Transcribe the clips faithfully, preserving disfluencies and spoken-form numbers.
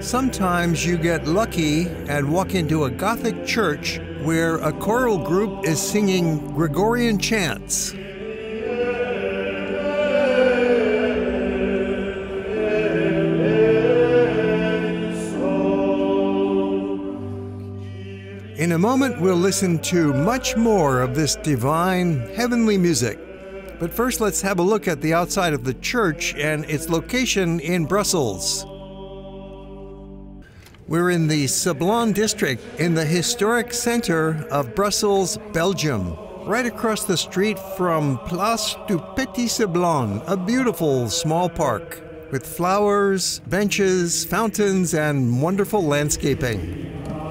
Sometimes you get lucky and walk into a Gothic church where a choral group is singing Gregorian chants. In a moment, we'll listen to much more of this divine, heavenly music. But first, let's have a look at the outside of the church and its location in Brussels. We're in the Sablon district in the historic center of Brussels, Belgium, right across the street from Place du Petit Sablon, a beautiful small park with flowers, benches, fountains, and wonderful landscaping.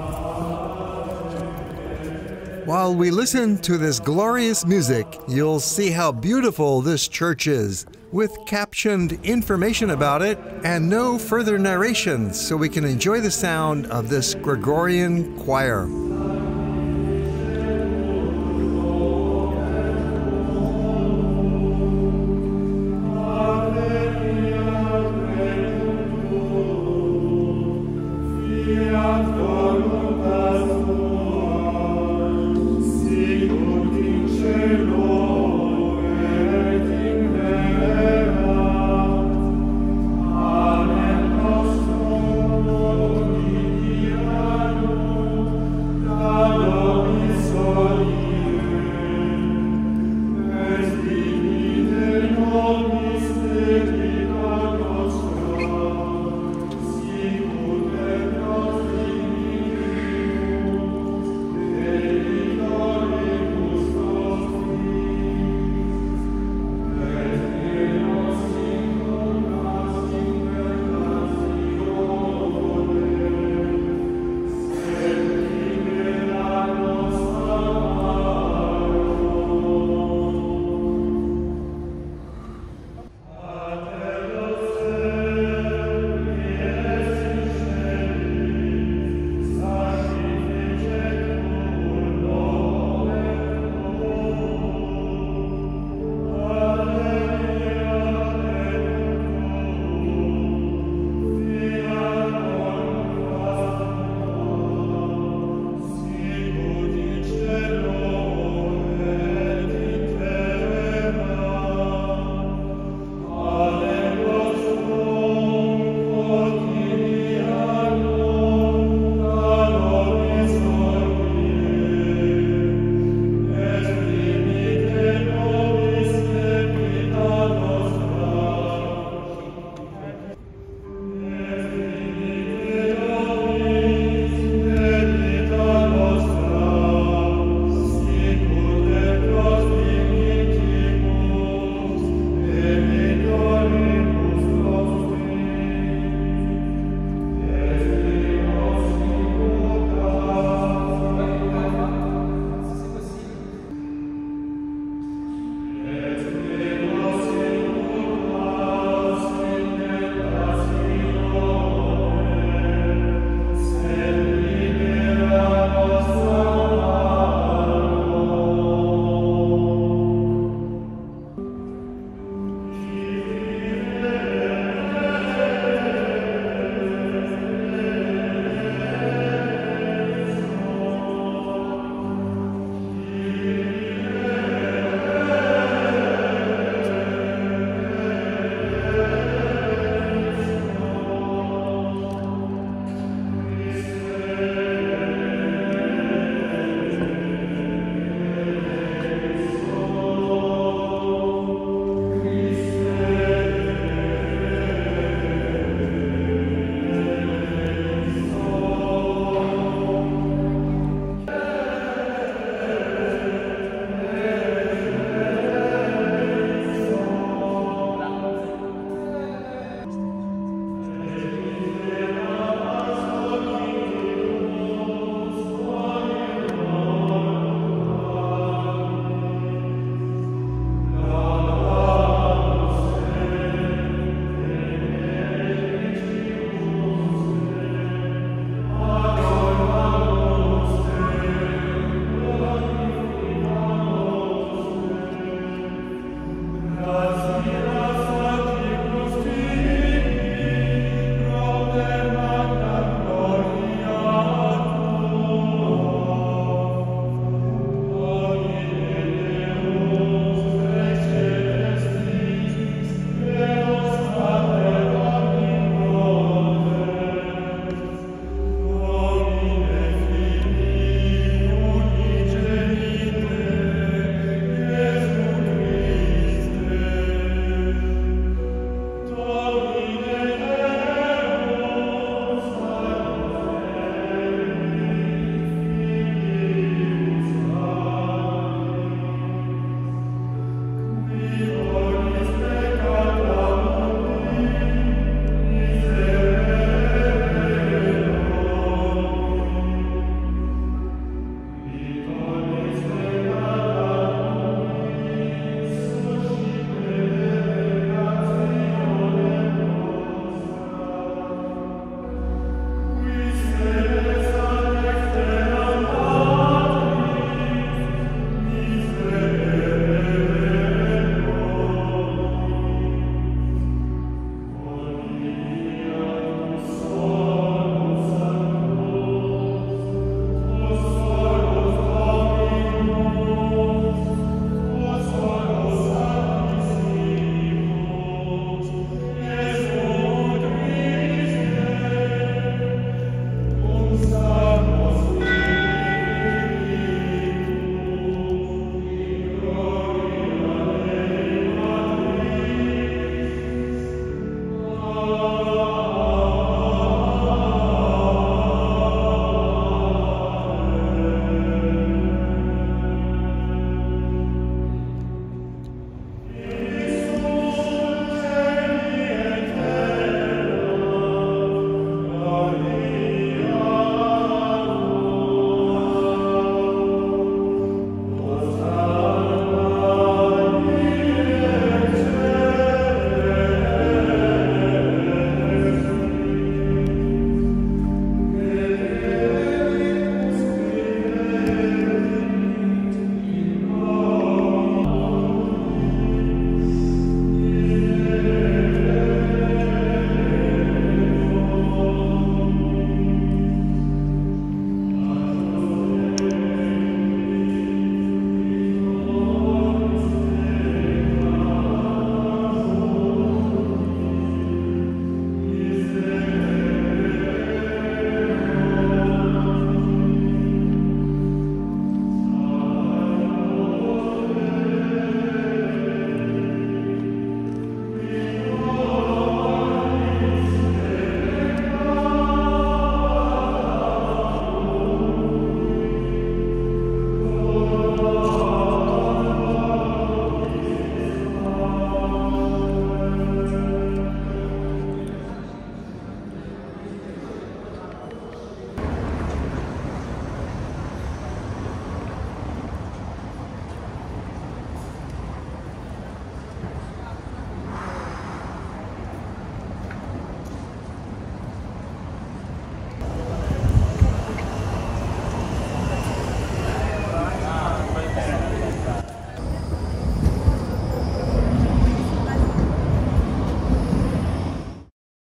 While we listen to this glorious music, you'll see how beautiful this church is, with captioned information about it and no further narration, so we can enjoy the sound of this Gregorian choir.